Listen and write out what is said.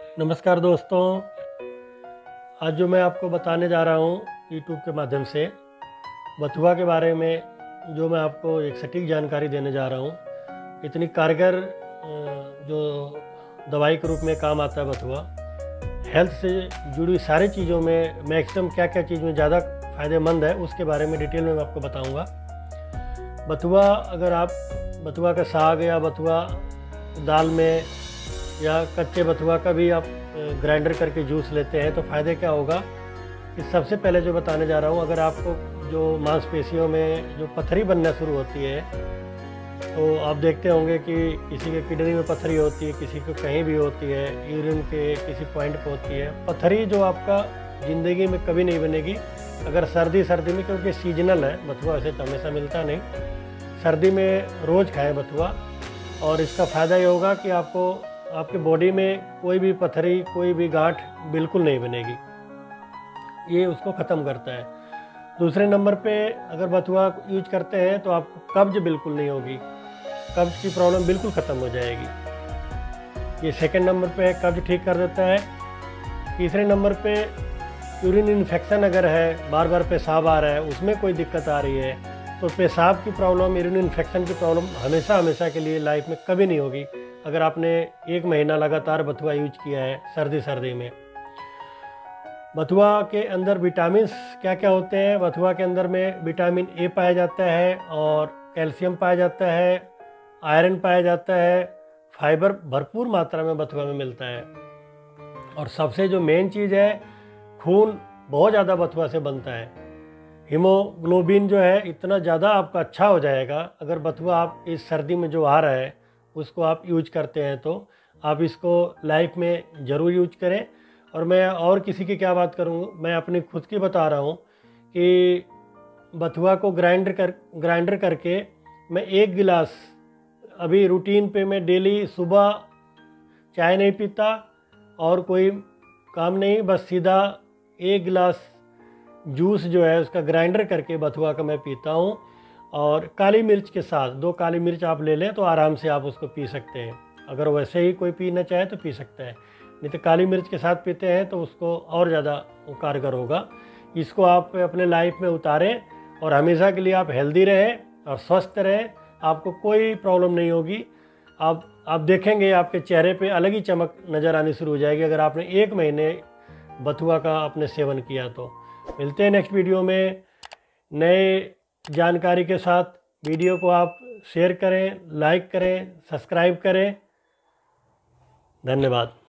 नमस्कार दोस्तों। आज जो मैं आपको बताने जा रहा हूँ यूट्यूब के माध्यम से बथुआ के बारे में, जो मैं आपको एक सटीक जानकारी देने जा रहा हूँ। इतनी कारगर जो दवाई के रूप में काम आता है बथुआ, हेल्थ से जुड़ी सारी चीज़ों में मैक्सिमम क्या क्या चीज़ में ज़्यादा फ़ायदेमंद है उसके बारे में डिटेल में मैं आपको बताऊँगा। बथुआ, अगर आप बथुआ का साग या बथुआ दाल में या कच्चे बथुआ का भी आप ग्राइंडर करके जूस लेते हैं तो फ़ायदे क्या होगा कि सबसे पहले जो बताने जा रहा हूँ, अगर आपको जो मांसपेशियों में जो पथरी बनना शुरू होती है तो आप देखते होंगे कि किसी के किडनी में पथरी होती है, किसी को कहीं भी होती है, यूरिन के किसी पॉइंट पर होती है। पथरी जो आपका ज़िंदगी में कभी नहीं बनेगी अगर सर्दी में, क्योंकि सीजनल है बथुआ, ऐसे तो हमेशा मिलता नहीं। सर्दी में रोज़ खाएं बथुआ, और इसका फ़ायदा ये होगा कि आपको आपके बॉडी में कोई भी पथरी, कोई भी गांठ बिल्कुल नहीं बनेगी। ये उसको ख़त्म करता है। दूसरे नंबर पे अगर बथुआ यूज करते हैं तो आपको कब्ज बिल्कुल नहीं होगी, कब्ज की प्रॉब्लम बिल्कुल ख़त्म हो जाएगी। ये सेकंड नंबर पे है, कब्ज ठीक कर देता है। तीसरे नंबर पे यूरिन इन्फेक्शन अगर है, बार बार पेशाब आ रहा है, उसमें कोई दिक्कत आ रही है, तो पेशाब की प्रॉब्लम, यूरिन इन्फेक्शन की प्रॉब्लम हमेशा के लिए लाइफ में कभी नहीं होगी अगर आपने 1 महीना लगातार बथुआ यूज किया है सर्दी में। बथुआ के अंदर विटामिन क्या क्या होते हैं? बथुआ के अंदर में विटामिन ए पाया जाता है, और कैल्शियम पाया जाता है, आयरन पाया जाता है, फाइबर भरपूर मात्रा में बथुआ में मिलता है। और सबसे जो मेन चीज़ है, खून बहुत ज़्यादा बथुआ से बनता है। हीमोग्लोबिन जो है इतना ज़्यादा आपका अच्छा हो जाएगा अगर बथुआ आप इस सर्दी में जो आ रहा है उसको आप यूज करते हैं, तो आप इसको लाइफ में ज़रूर यूज करें। और मैं और किसी की क्या बात करूँ, मैं अपनी खुद की बता रहा हूँ कि बथुआ को ग्राइंडर करके मैं 1 गिलास, अभी रूटीन पे मैं डेली सुबह चाय नहीं पीता और कोई काम नहीं, बस सीधा 1 गिलास जूस जो है उसका ग्राइंडर करके बथुआ का मैं पीता हूँ। और काली मिर्च के साथ 2 काली मिर्च आप ले लें तो आराम से आप उसको पी सकते हैं। अगर वैसे ही कोई पीना चाहे तो पी सकता है, नहीं तो काली मिर्च के साथ पीते हैं तो उसको और ज़्यादा कारगर होगा। इसको आप अपने लाइफ में उतारें और हमेशा के लिए आप हेल्दी रहें और स्वस्थ रहें, आपको कोई प्रॉब्लम नहीं होगी। आप देखेंगे आपके चेहरे पे अलग ही चमक नज़र आनी शुरू हो जाएगी अगर आपने 1 महीने बथुआ का आपने सेवन किया तो। मिलते हैं नेक्स्ट वीडियो में नए जानकारी के साथ। वीडियो को आप शेयर करें, लाइक करें, सब्सक्राइब करें। धन्यवाद।